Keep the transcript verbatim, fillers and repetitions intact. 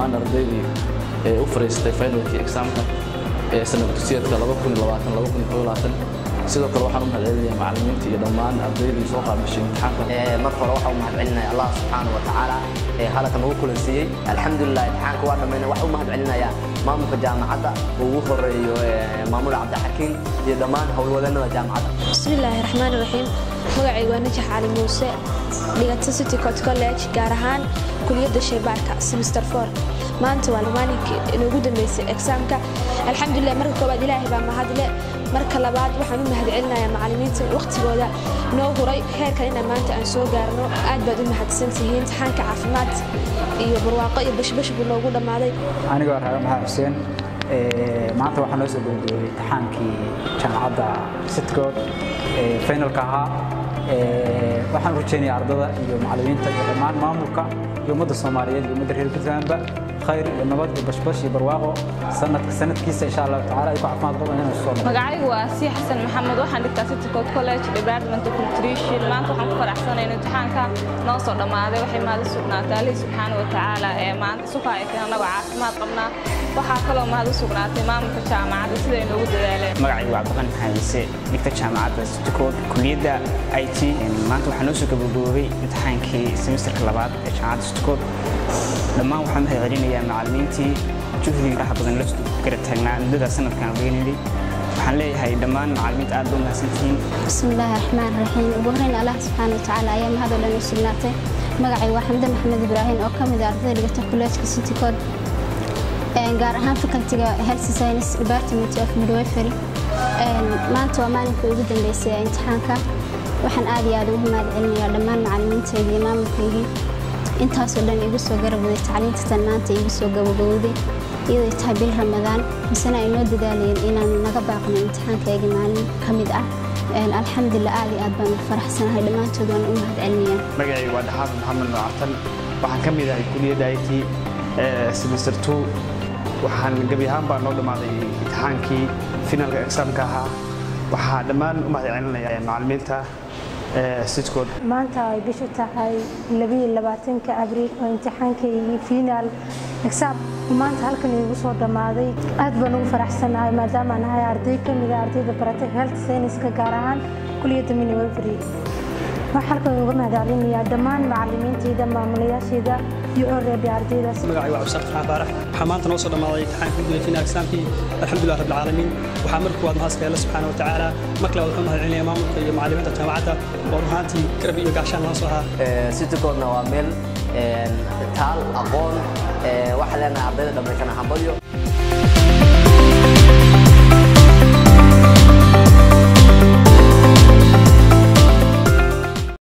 dhammaan ardaydii ee u fariistay finalkii examka ee sanad dugsiyeedka laba kun iyo labaatan laba kun iyo kow iyo labaatan sidoo kale waxaan u mahadcelinayaa macallimiinta iyo dhammaan ardaydii soo qaabishay imtixaanka mar hore waxaan u mahadcelinayaa Allah subhanahu wa ta'ala ee halkan ugu kulansiiyay alxamdulillah imtixaanka waa dhameeyay waxaan u mahadcelinayaa maamulka jaamacadda ugu horeeyo maamul Cabdixakiin iyo dhammaan howlwadeenada jaamacadda bismillaahir rahmaanir rahiim magacaygu waa Najax Cali Muuse dhigata City College gaar ahaan kulliyadda shaybaarka semester four maanta waa maalinka ugu dambeysay examka alxamdulillah marka koobaad Ilaahay baa mahadle marka labaad waxaan u mahadcelinayaa macallimiinta waqtigooda noo huray heerkan in maanta aan soo gaarno aad baad u mahadsantihiin imtixaanka caafimaad iyo barwaaqo iyo bashbash buu noogu dhamaaday aniga waa Raga Maxamed Xuseen ee maanta waxaan noo soo gudbiyay imtixaankii jaamacadda City College ee finalka ahaa ee waxaan rajaynayaa ardada iyo macallimiinta iyo dhammaan maamulka iyo ummadda Soomaaliyeed iyo ummadda reer Puntland خير ونبض بشبش برواقه سنة سنة كيسة إن شاء الله تعالى يكون عفمات قبل هنا الصوم. مقعي واسي حسن محمد وحن دكتاتي كولج ديبارتمنت كونتريشن ما أنتو حنفر أحسن إنه امتحان كان نوصل لما هذا وحي ما سبنا تالي سبحانه وتعالى ما أنت سكا يكون نوع عفمات قبلنا وحاكلوا ما هذا سبنا تمام كجامعة سيدي إنه وجد ذلك. مقعي وعبد الغني حيسي دكتور جامعة ستكود كلية أي تي ما أنتو حنوسك بجوري امتحان كي سمستر كلابات جامعة ستكود لما وحنا هيغرينا معلمينتي جهدي راح بدنا لست كرتنا مدة سنة كان بيني وحنا هاي دمان معلمينت أردون هسنتين. بسم الله الرحمن الرحيم وبهرنا الله سبحانه وتعالى أيام هذا اللي نسلناته مقعي وحمد محمد إبراهيم أو كم إذا أرضي اللي قلت كلية كسيتي كود قارها فكرت هيلث ساينس ديبارتمنت أوف ميدويفري ما أنت وما نكو جدا بس امتحانك وحن آدي آدي وهم العلمي دمان معلمينتي الإمام الكيجي intaas oo dhan igu soo garabay tacliinta tanaanta igu soo gabagabowday iyadoo tahay bil Ramadaan misana ay noo dadaaleen inaan naga baaqno imtixaankayga maalin kamid ah een alxamdulillah aad iyo aad baan faraxsanahay dhamaantood waan u mahadcelinayaa magacaygu waa Dhaxaad Maxamed Nuurtan waxaan kamid ahay kulliyadda I T ee semester two waxaan gabi ahaan baan noo dhamaaday imtixaankii finalka examka ahaa waxaa dhammaan u mahadcelinayaa macallimiinta سيتكود ما أنت بيشو تاعي لبي لبعتين كأبريل وامتحان كي فينال إكساب ما أنت هالكن يوصل دماغي أدبنو فرح سنة ما دام أنا هاي أرضي كم إذا أرضي دبرته هيلث ساينس كجاران كلية مني وفري ما حلكن يقول مهدارين يا دمان معلمين تيدا معموليات تيدا يقرر بأرضي ده. مقعي وعبسط فارح حمانت نوصل دماغي امتحان كي فينال إكسام كي الحمد لله رب العالمين وحامل قواد ماسك الله سبحانه وتعالى مكلا والحمد لله إمام معلمين الجامعة ورهانتي كربي وقاشان نصها. سيتي كورنا وامل تال أقول وحلنا عبد الله دمركنا حموديو.